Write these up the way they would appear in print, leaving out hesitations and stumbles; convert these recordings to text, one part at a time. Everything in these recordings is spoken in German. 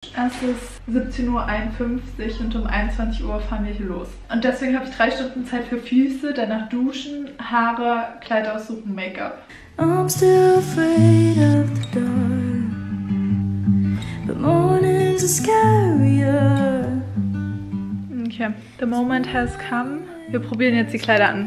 Es ist 17:51 Uhr und um 21 Uhr fahren wir hier los. Und deswegen habe ich 3 Stunden Zeit für Füße, danach duschen, Haare, Kleid aussuchen, Make-up. I'm still afraid of the dark, but mornings are scarier. Okay, the moment has come. Wir probieren jetzt die Kleider an.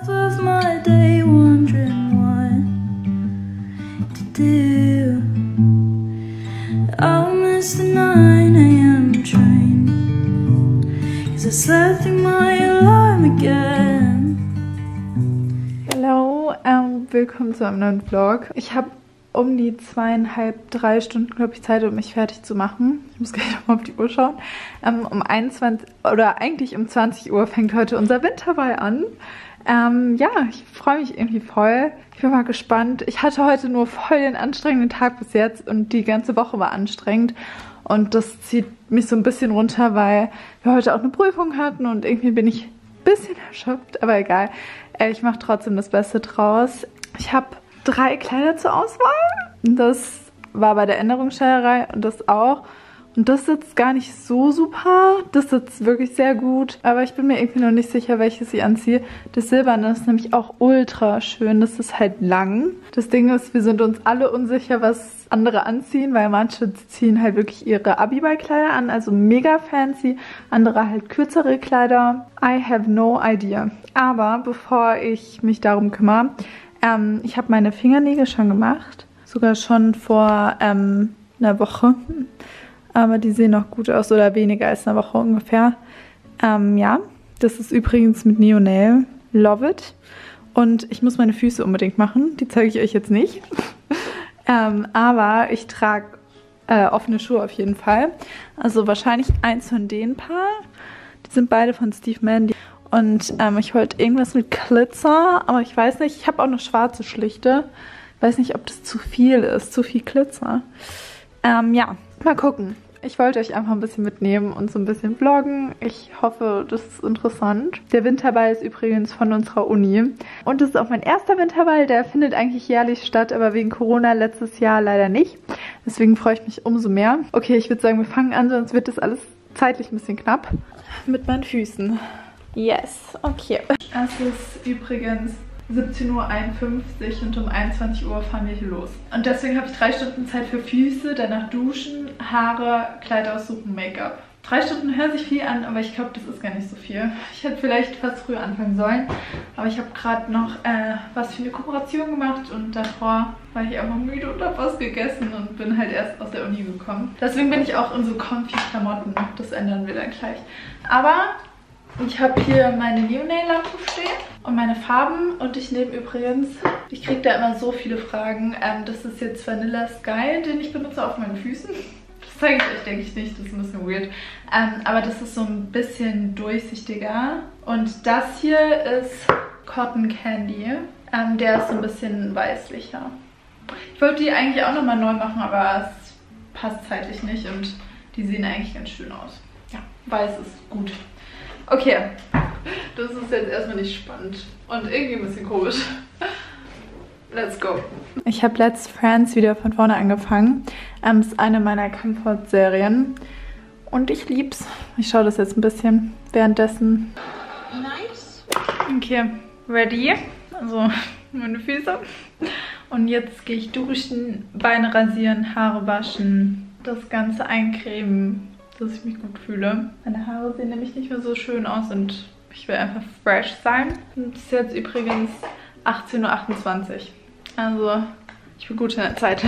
I'll miss the 9 AM train, 'cause I slept through my alarm again. Hallo, willkommen zu einem neuen Vlog. Ich habe um die 2,5, 3 Stunden, glaube ich, Zeit, um mich fertig zu machen. Ich muss gleich nochmal auf die Uhr schauen. Um 21 oder eigentlich um 20 Uhr fängt heute unser Winterball an. Ja, ich freue mich irgendwie voll. Ich bin mal gespannt. Ich hatte heute nur voll den anstrengenden Tag bis jetzt und die ganze Woche war anstrengend. Und das zieht mich so ein bisschen runter, weil wir heute auch eine Prüfung hatten und irgendwie bin ich ein bisschen erschöpft, aber egal. Ich mache trotzdem das Beste draus. Ich habe 3 Kleider zur Auswahl. Das war bei der Änderungsschneiderei und das auch. Und das sitzt gar nicht so super. Das sitzt wirklich sehr gut. Aber ich bin mir irgendwie noch nicht sicher, welches ich anziehe. Das Silberne ist nämlich auch ultra schön. Das ist halt lang. Das Ding ist, wir sind uns alle unsicher, was andere anziehen, weil manche ziehen halt wirklich ihre Abiball-Kleider an, also mega fancy. Andere halt kürzere Kleider. I have no idea. Aber bevor ich mich darum kümmere, ich habe meine Fingernägel schon gemacht. Sogar schon vor einer Woche. Aber die sehen noch gut aus, oder weniger als eine Woche ungefähr. Ja, das ist übrigens mit Neo Nail. Love it. Und ich muss meine Füße unbedingt machen. Die zeige ich euch jetzt nicht. Aber ich trage offene Schuhe auf jeden Fall. Also wahrscheinlich eins von den paar. Die sind beide von Steve Madden. Und ich wollte irgendwas mit Glitzer, aber ich weiß nicht. Ich habe auch noch schwarze schlichte. Ich weiß nicht, ob das zu viel ist. Zu viel Glitzer. Ja, mal gucken. Ich wollte euch einfach ein bisschen mitnehmen und so ein bisschen vloggen. Ich hoffe, das ist interessant. Der Winterball ist übrigens von unserer Uni. Und das ist auch mein erster Winterball. Der findet eigentlich jährlich statt, aber wegen Corona letztes Jahr leider nicht. Deswegen freue ich mich umso mehr. Okay, ich würde sagen, wir fangen an, sonst wird das alles zeitlich ein bisschen knapp. Mit meinen Füßen. Yes, okay. Es ist übrigens 17:51 Uhr und um 21 Uhr fahren wir hier los. Und deswegen habe ich 3 Stunden Zeit für Füße, danach duschen, Haare, Kleid aussuchen, Make-up. 3 Stunden hört sich viel an, aber ich glaube, das ist gar nicht so viel. Ich hätte vielleicht fast früher anfangen sollen, aber ich habe gerade noch was für eine Kooperation gemacht und davor war ich einfach müde und habe was gegessen und bin halt erst aus der Uni gekommen. Deswegen bin ich auch in so comfy Klamotten. Das ändern wir dann gleich. Aber ich habe hier meine Neo Nail Lampe stehen und meine Farben und ich nehme übrigens, ich kriege da immer so viele Fragen, das ist jetzt Vanilla Sky, den ich benutze auf meinen Füßen. Das zeige ich euch, denke ich nicht, das ist ein bisschen weird. Aber das ist so ein bisschen durchsichtiger und das hier ist Cotton Candy, der ist so ein bisschen weißlicher. Ich wollte die eigentlich auch nochmal neu machen, aber es passt zeitlich nicht und die sehen eigentlich ganz schön aus. Ja, weiß ist gut. Okay, das ist jetzt erstmal nicht spannend und irgendwie ein bisschen komisch. Let's go. Ich habe Let's Friends wieder von vorne angefangen. Das ist eine meiner Comfort-Serien und ich lieb's. Ich schaue das jetzt ein bisschen währenddessen. Nice. Okay, ready. Also meine Füße. Und jetzt gehe ich duschen, Beine rasieren, Haare waschen, das Ganze eincremen, dass ich mich gut fühle. Meine Haare sehen nämlich nicht mehr so schön aus und ich will einfach fresh sein. Und es ist jetzt übrigens 18:28 Uhr. Also ich bin gut in der Zeit.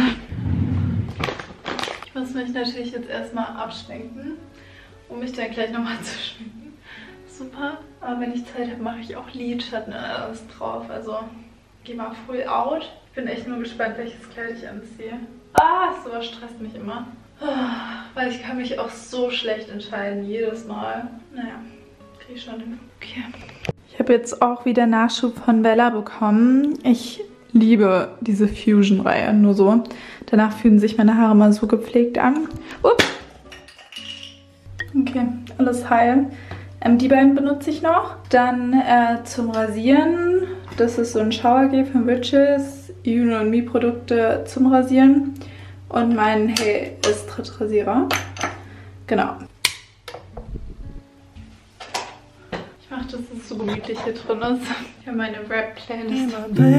Ich muss mich natürlich jetzt erstmal abschminken, um mich dann gleich nochmal zu schminken. Super, aber wenn ich Zeit habe, mache ich auch Lidschatten und alles drauf. Also gehe mal full out. Ich bin echt nur gespannt, welches Kleid ich anziehe. Sowas stresst mich immer. Weil ich kann mich auch so schlecht entscheiden, jedes Mal. Naja, kriege ich schon hin. Okay. Ich habe jetzt auch wieder Nachschub von Bella bekommen. Ich liebe diese Fusion-Reihe, nur so. Danach fühlen sich meine Haare mal so gepflegt an. Ups. Okay, alles heil. Die beiden benutze ich noch. Dann zum Rasieren. Das ist so ein Showergel von Witches. You and Me Produkte zum Rasieren. Und mein Hey ist Trittrasierer. Genau. Ich mache, dass es so gemütlich hier drin ist. Ich habe meine Rap-Playlist.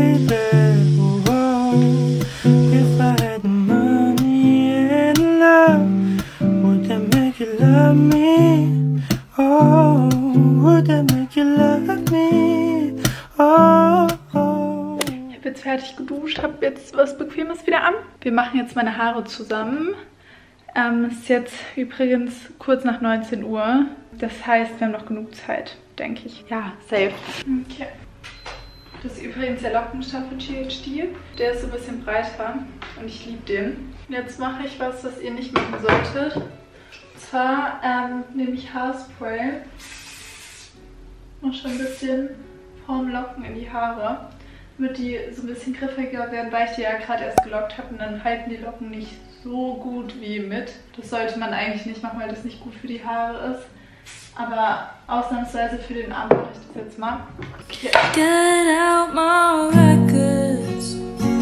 Ich habe jetzt fertig geduscht, habe jetzt was Bequemes wieder an. Wir machen jetzt meine Haare zusammen. Es ist jetzt übrigens kurz nach 19 Uhr. Das heißt, wir haben noch genug Zeit, denke ich. Ja, safe. Okay. Das ist übrigens der Lockenstab von GHD. Der ist so ein bisschen breiter und ich liebe den. Jetzt mache ich was ihr nicht machen solltet. Und zwar nehme ich Haarspray. Noch schon ein bisschen vorm Locken in die Haare, damit die so ein bisschen griffiger werden, weil ich die ja gerade erst gelockt habe und dann halten die Locken nicht so gut wie mit. Das sollte man eigentlich nicht machen, weil das nicht gut für die Haare ist. Aber ausnahmsweise für den Abend mache ich das jetzt mal. Okay. Get out my records.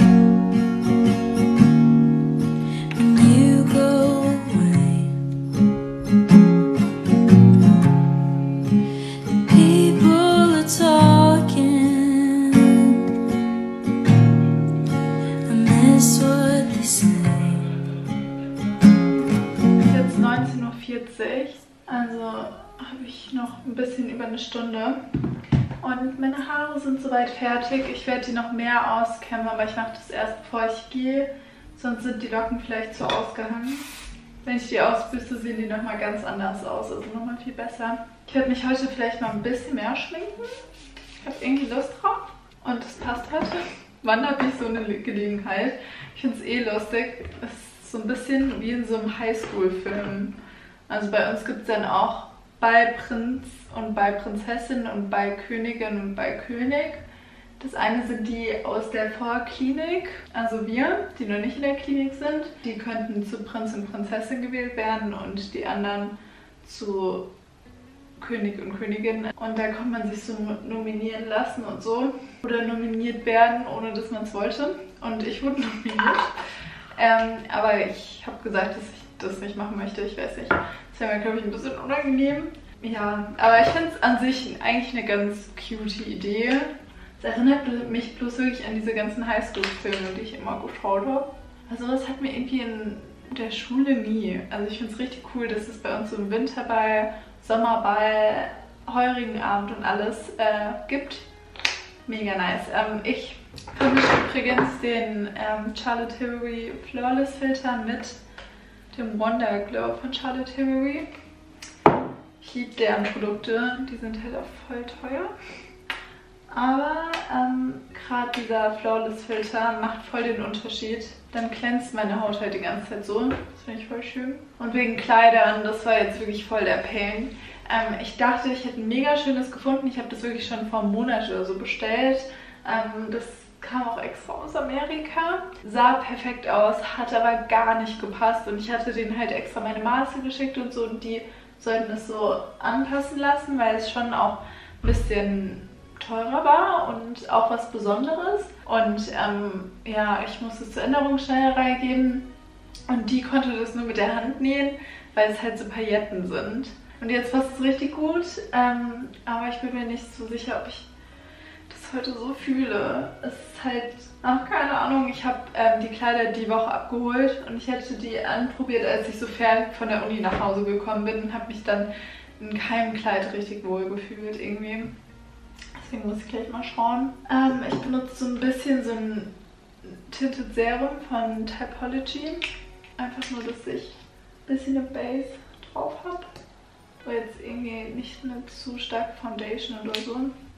When you go away. The people are talking. I miss what they say. Es ist jetzt 19:40 Uhr. Also habe ich noch ein bisschen über eine Stunde und meine Haare sind soweit fertig. Ich werde die noch mehr auskämmen, aber ich mache das erst bevor ich gehe, sonst sind die Locken vielleicht zu ausgehangen. Wenn ich die ausbüste, sehen die nochmal ganz anders aus, also nochmal viel besser. Ich werde mich heute vielleicht mal ein bisschen mehr schminken. Ich habe irgendwie Lust drauf und es passt heute. Wann habe ich so eine Gelegenheit? Ich finde es eh lustig. Es ist so ein bisschen wie in so einem Highschool-Film. Also bei uns gibt es dann auch bei Prinz und bei Prinzessin und bei Königin und bei König. Das eine sind die aus der Vorklinik, also wir, die noch nicht in der Klinik sind. Die könnten zu Prinz und Prinzessin gewählt werden und die anderen zu König und Königin. Und da kann man sich so nominieren lassen und so. Oder nominiert werden, ohne dass man es wollte. Und ich wurde nominiert. Aber ich habe gesagt, dass ich das nicht machen möchte. Ich weiß nicht. Das wäre mir, glaube ich, ein bisschen unangenehm. Ja, aber ich finde es an sich eigentlich eine ganz cute Idee. Es erinnert mich bloß wirklich an diese ganzen Highschool-Filme, die ich immer geschaut habe. Also das hat mir irgendwie in der Schule nie. Also ich finde es richtig cool, dass es bei uns so einen Winterball, Sommerball, Heurigenabend und alles gibt. Mega nice. Ich vermische übrigens den Charlotte Tilbury Flawless Filter mit dem Wonder Glow von Charlotte Tilbury. Ich liebe deren Produkte, die sind halt auch voll teuer. Aber gerade dieser Flawless Filter macht voll den Unterschied. Dann glänzt meine Haut halt die ganze Zeit so. Das finde ich voll schön. Und wegen Kleidern, das war jetzt wirklich voll der Pain. Ich dachte, ich hätte ein mega schönes gefunden. Ich habe das wirklich schon vor einem Monat oder so bestellt. Das kam auch extra aus Amerika. Sah perfekt aus, hat aber gar nicht gepasst. Und ich hatte denen halt extra meine Maße geschickt und so. Und die sollten es so anpassen lassen, weil es schon auch ein bisschen teurer war und auch was Besonderes. Und ja, ich musste es zur Änderungsschneiderei geben. Und die konnte das nur mit der Hand nähen, weil es halt so Pailletten sind. Und jetzt passt es richtig gut. Aber ich bin mir nicht so sicher, ob ich das heute so fühle. Es ist halt, ach, keine Ahnung, ich habe die Kleider die Woche abgeholt und ich hätte die anprobiert, als ich so fertig von der Uni nach Hause gekommen bin und habe mich dann in keinem Kleid richtig wohl gefühlt irgendwie. Deswegen muss ich gleich mal schauen. Ich benutze so ein bisschen so ein Tinted Serum von Typology. Einfach nur, dass ich ein bisschen eine Base drauf habe. Aber jetzt irgendwie nicht eine zu starke Foundation oder so.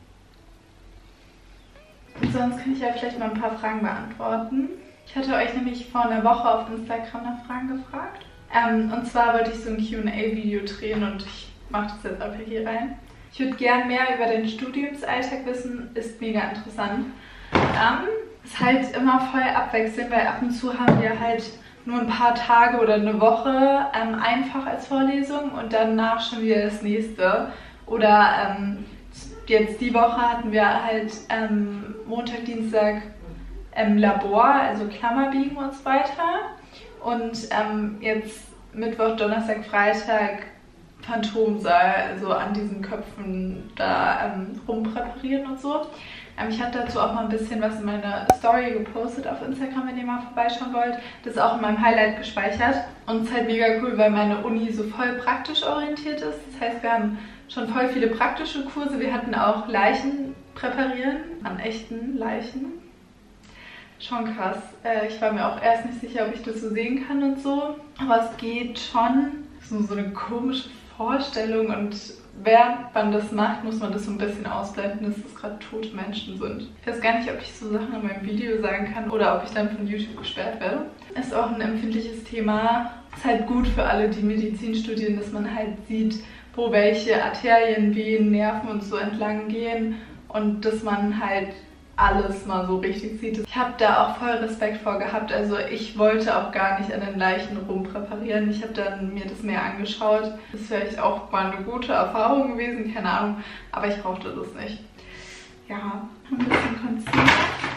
Und sonst kann ich ja vielleicht mal ein paar Fragen beantworten. Ich hatte euch nämlich vor einer Woche auf Instagram nach Fragen gefragt. Und zwar wollte ich so ein Q&A-Video drehen und ich mache das jetzt einfach hier rein. Ich würde gern mehr über den Studiumsalltag wissen, ist mega interessant. Ist halt immer voll abwechselnd, weil ab und zu haben wir halt nur ein paar Tage oder eine Woche einfach als Vorlesung und danach schon wieder das nächste. Oder jetzt die Woche hatten wir halt Montag, Dienstag Labor, also Klammerbiegen und so weiter. Und jetzt Mittwoch, Donnerstag, Freitag Phantomsaal, also an diesen Köpfen da rumpräparieren und so. Ich habe dazu auch mal ein bisschen was in meine Story gepostet auf Instagram, wenn ihr mal vorbeischauen wollt. Das ist auch in meinem Highlight gespeichert. Und es ist halt mega cool, weil meine Uni so voll praktisch orientiert ist. Das heißt, wir haben schon voll viele praktische Kurse. Wir hatten auch Leichen präparieren an echten Leichen. Schon krass. Ich war mir auch erst nicht sicher, ob ich das so sehen kann und so. Aber es geht schon. So eine komische Vorstellung, und während man das macht, muss man das so ein bisschen ausblenden, dass das gerade tote Menschen sind. Ich weiß gar nicht, ob ich so Sachen in meinem Video sagen kann oder ob ich dann von YouTube gesperrt werde. Ist auch ein empfindliches Thema. Ist halt gut für alle, die Medizin studieren, dass man halt sieht, wo welche Arterien, Venen, Nerven und so entlang gehen und dass man halt alles mal so richtig sieht. Ich habe da auch voll Respekt vor gehabt. Also ich wollte auch gar nicht an den Leichen rumpräparieren. Ich habe dann mir das mehr angeschaut. Das ist vielleicht auch mal eine gute Erfahrung gewesen, keine Ahnung. Aber ich brauchte das nicht. Ja, ein bisschen Concealer.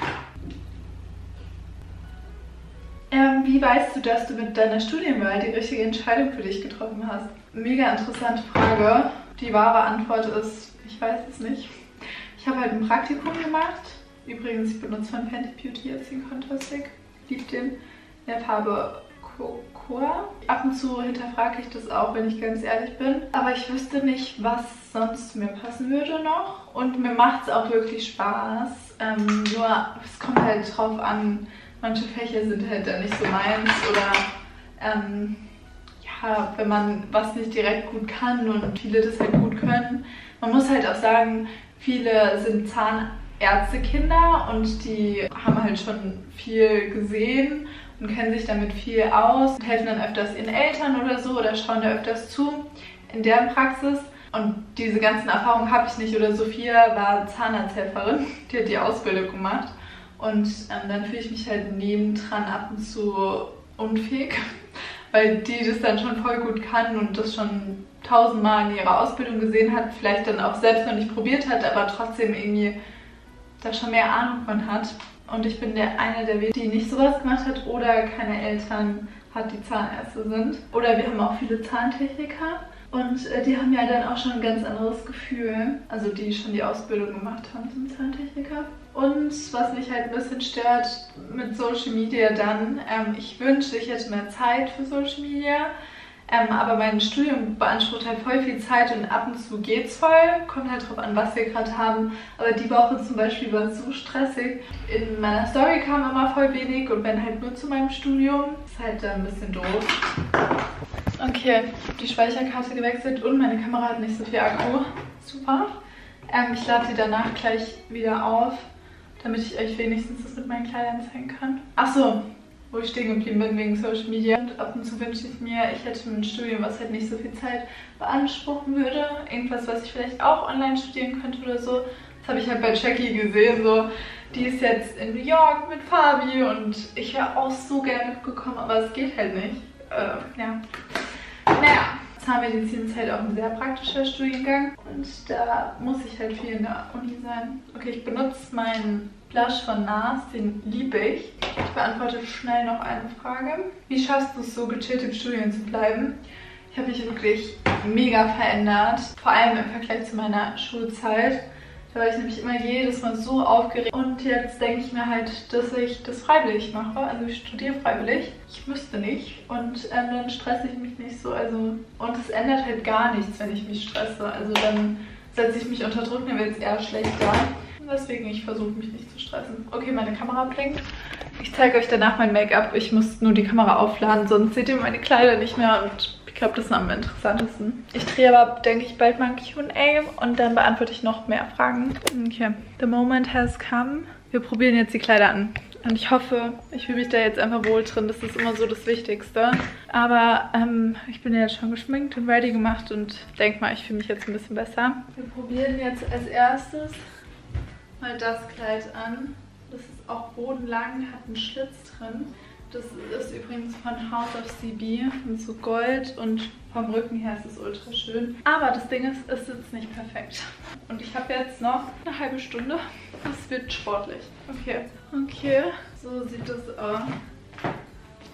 Wie weißt du, dass du mit deiner Studienwahl die richtige Entscheidung für dich getroffen hast? Mega interessante Frage. Die wahre Antwort ist, ich weiß es nicht. Ich habe halt ein Praktikum gemacht. Übrigens, ich benutze von Fenty Beauty jetzt den Contour Stick. Lieb den. In der Farbe Cocoa. Ab und zu hinterfrage ich das auch, wenn ich ganz ehrlich bin. Aber ich wüsste nicht, was sonst zu mir passen würde noch. Und mir macht es auch wirklich Spaß. Nur, es kommt halt drauf an. Manche Fächer sind halt dann nicht so meins. Oder ja, wenn man was nicht direkt gut kann und viele das halt gut können. Man muss halt auch sagen, viele sind Zahnärztekinder und die haben halt schon viel gesehen und kennen sich damit viel aus und helfen dann öfters ihren Eltern oder so oder schauen da öfters zu in deren Praxis. Und diese ganzen Erfahrungen habe ich nicht. Oder Sophia war Zahnarzthelferin, die hat die Ausbildung gemacht. Und dann fühle ich mich halt nebendran ab und zu unfähig, weil die das dann schon voll gut kann und das schon 1000-mal in ihrer Ausbildung gesehen hat, vielleicht dann auch selbst noch nicht probiert hat, aber trotzdem irgendwie da schon mehr Ahnung von hat. Und ich bin eine der wenigen, die nicht sowas gemacht hat oder keine Eltern hat, die Zahnärzte sind. Oder wir haben auch viele Zahntechniker und die haben ja dann auch schon ein ganz anderes Gefühl, also die schon die Ausbildung gemacht haben zum Zahntechniker. Und was mich halt ein bisschen stört mit Social Media dann, ich wünschte, ich hätte mehr Zeit für Social Media. Aber mein Studium beansprucht halt voll viel Zeit und ab und zu geht's voll. Kommt halt drauf an, was wir gerade haben. Aber die Woche zum Beispiel war so stressig. In meiner Story kam immer voll wenig und wenn halt nur zu meinem Studium. Ist halt ein bisschen doof. Okay, ich habe die Speicherkarte gewechselt und meine Kamera hat nicht so viel Akku. Super. Ich lade sie danach gleich wieder auf, damit ich euch wenigstens das mit meinen Kleidern zeigen kann. Achso, wo ich stehen geblieben bin wegen Social Media. Und ab und zu wünsche ich mir, ich hätte ein Studium, was halt nicht so viel Zeit beanspruchen würde. Irgendwas, was ich vielleicht auch online studieren könnte oder so. Das habe ich halt bei Jackie gesehen. So, die ist jetzt in New York mit Fabi und ich wäre auch so gerne mitgekommen, aber es geht halt nicht. Ja. Naja, Zahnmedizin ist halt auch ein sehr praktischer Studiengang und da muss ich halt viel in der Uni sein. Okay, ich benutze meinen Blush von NARS, den liebe ich. Ich beantworte schnell noch eine Frage. Wie schaffst du es so, gechillt im Studium zu bleiben? Ich habe mich wirklich mega verändert, vor allem im Vergleich zu meiner Schulzeit. Da war ich nämlich immer jedes Mal so aufgeregt. Und jetzt denke ich mir halt, dass ich das freiwillig mache. Also ich studiere freiwillig. Ich müsste nicht. Und dann stresse ich mich nicht so. Und es ändert halt gar nichts, wenn ich mich stresse. Also dann setze ich mich unter Druck, dann wird es eher schlechter. Deswegen, ich versuche mich nicht zu stressen. Okay, meine Kamera blinkt. Ich zeige euch danach mein Make-up. Ich muss nur die Kamera aufladen, sonst seht ihr meine Kleider nicht mehr. Und ich glaube, das ist am interessantesten. Ich drehe aber, denke ich, bald mal ein Q&A und dann beantworte ich noch mehr Fragen. Okay, the moment has come. Wir probieren jetzt die Kleider an. Und ich hoffe, ich fühle mich da jetzt einfach wohl drin. Das ist immer so das Wichtigste. Aber ich bin ja jetzt schon geschminkt und ready gemacht und denke mal, ich fühle mich jetzt ein bisschen besser. Wir probieren jetzt als erstes mal das Kleid an. Das ist auch bodenlang, hat einen Schlitz drin. Das ist übrigens von House of CB mit so Gold und vom Rücken her ist es ultra schön. Aber das Ding ist, es sitzt nicht perfekt. Und ich habe jetzt noch eine halbe Stunde. Es wird sportlich. Okay, so sieht das aus.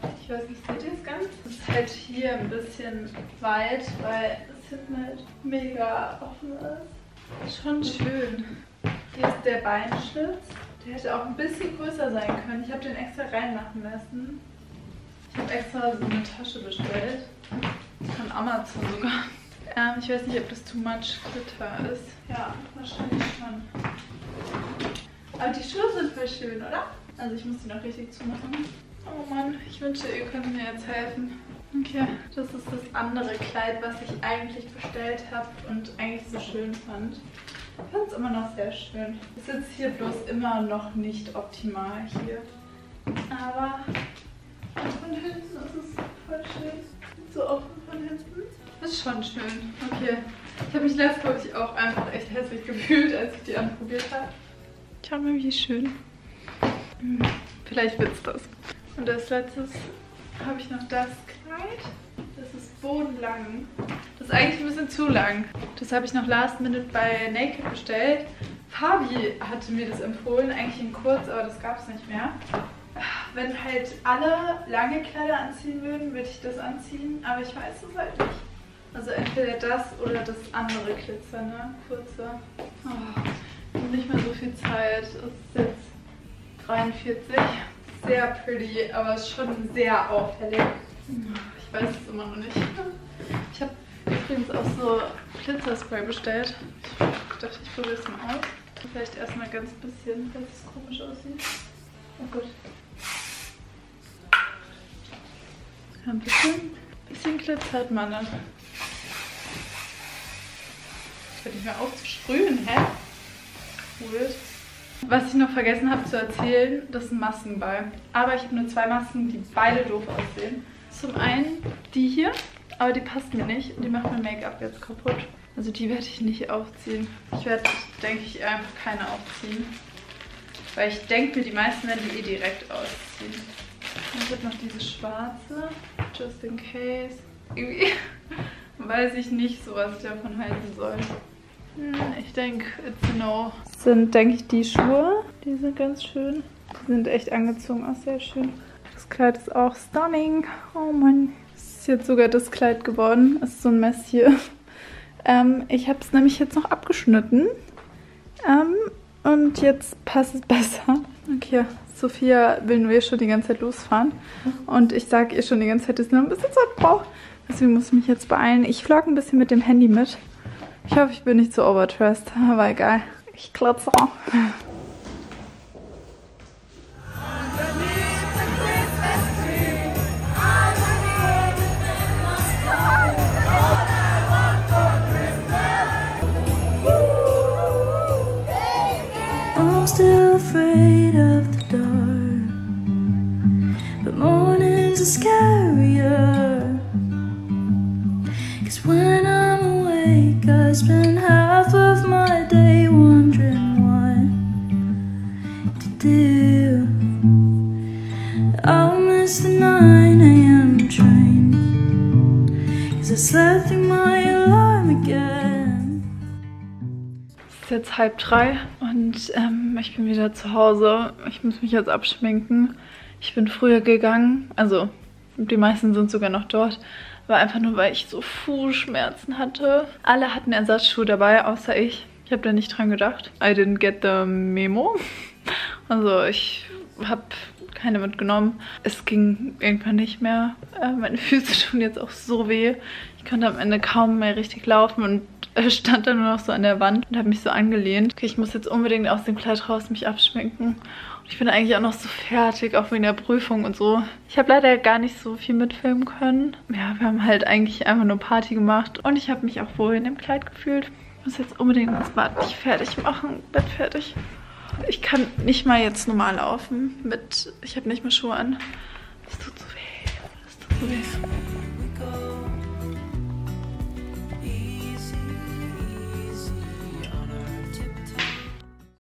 Ich weiß nicht, seht ihr es ganz? Es ist halt hier ein bisschen weit, weil es hinten halt mega offen ist. Schon schön. Hier ist der Beinschlitz. Der hätte auch ein bisschen größer sein können. Ich habe den extra reinmachen lassen. Ich habe extra so eine Tasche bestellt. Von Amazon sogar. Ich weiß nicht, ob das too much Glitter ist. Ja, wahrscheinlich schon. Aber die Schuhe sind voll schön, oder? Also ich muss die noch richtig zumachen. Oh Mann, ich wünschte, ihr könnt mir jetzt helfen. Okay, das ist das andere Kleid, was ich eigentlich bestellt habe und eigentlich so schön fand. Ich fand es immer noch sehr schön. Es sitzt hier bloß immer noch nicht optimal hier. Aber von hinten ist es voll schön. So offen von hinten. Ist schon schön. Okay. Ich habe mich letztes Mal auch einfach echt hässlich gefühlt, als ich die anprobiert habe. Schau mal, wie schön. Vielleicht wird's das. Und als letztes habe ich noch das Kleid. Das ist bodenlang. Das ist eigentlich ein bisschen zu lang. Das habe ich noch last minute bei Naked bestellt. Fabi hatte mir das empfohlen, eigentlich in kurz, aber das gab es nicht mehr. Wenn halt alle lange Kleider anziehen würden, würde ich das anziehen, aber ich weiß es halt nicht. Also entweder das oder das andere Glitzer, ne? Kurze. Oh, nicht mehr so viel Zeit. Es ist jetzt 43. Sehr pretty, aber schon sehr auffällig. Ich weiß es immer noch nicht. Ich habe übrigens auch so Glitzerspray bestellt. Ich dachte, ich probiere es mal aus. Vielleicht erstmal ganz bisschen, weil es komisch aussieht. Oh gut. Ja, ein bisschen glitzert man dann. Ich höre nicht mehr auf zu sprühen, hä? Cool. Was ich noch vergessen habe zu erzählen, das ist ein Maskenball. Aber ich habe nur 2 Masken, die beide doof aussehen. Zum einen die hier, aber die passt mir nicht. Die macht mein Make-up jetzt kaputt. Also die werde ich nicht aufziehen. Ich werde, denke ich, einfach keine aufziehen. Weil ich denke mir, die meisten werden die eh direkt ausziehen. Dann wird noch diese schwarze, just in case. Irgendwie weiß ich nicht so, was ich davon halten soll. Ich denke, it's a no. Das sind, denke ich, die Schuhe. Die sind ganz schön. Die sind echt angezogen, auch sehr schön. Das Kleid ist auch stunning. Oh Mann. Das ist jetzt sogar das Kleid geworden. Das ist so ein Mess hier. Ich habe es nämlich jetzt noch abgeschnitten. Und jetzt passt es besser. Okay, Sophia will nur schon die ganze Zeit losfahren. Und ich sage ihr schon die ganze Zeit, dass sie noch ein bisschen Zeit braucht. Deswegen muss ich mich jetzt beeilen. Ich vlogge ein bisschen mit dem Handy mit. Ich hoffe, ich bin nicht so overdressed, aber egal. Ich klotze auch. I'm still afraid of the dark, but mornings are scarier. 'Cause when I'm awake, I spend half of my day wondering what to do. I'll miss the 9 AM train, 'cause I slept through my alarm again. Es ist jetzt 2:30 und ich bin wieder zu Hause. Ich muss mich jetzt abschminken. Ich bin früher gegangen, also die meisten sind sogar noch dort. War einfach nur, weil ich so Fußschmerzen hatte. Alle hatten Ersatzschuhe dabei, außer ich. Ich habe da nicht dran gedacht. I didn't get the memo. Also ich habe keine mitgenommen. Es ging irgendwann nicht mehr. Meine Füße tun jetzt auch so weh. Ich konnte am Ende kaum mehr richtig laufen und stand dann nur noch so an der Wand und habe mich so angelehnt. Okay, ich muss jetzt unbedingt aus dem Kleid raus mich abschminken. Und ich bin eigentlich auch noch so fertig, auch wegen der Prüfung und so. Ich habe leider gar nicht so viel mitfilmen können. Ja, wir haben halt eigentlich einfach nur Party gemacht. Und ich habe mich auch wohl in dem Kleid gefühlt. Ich muss jetzt unbedingt ins Bad mich fertig machen. Bett fertig. Ich kann nicht mal jetzt normal laufen. Ich habe nicht mehr Schuhe an. Das tut so weh. Das tut so weh.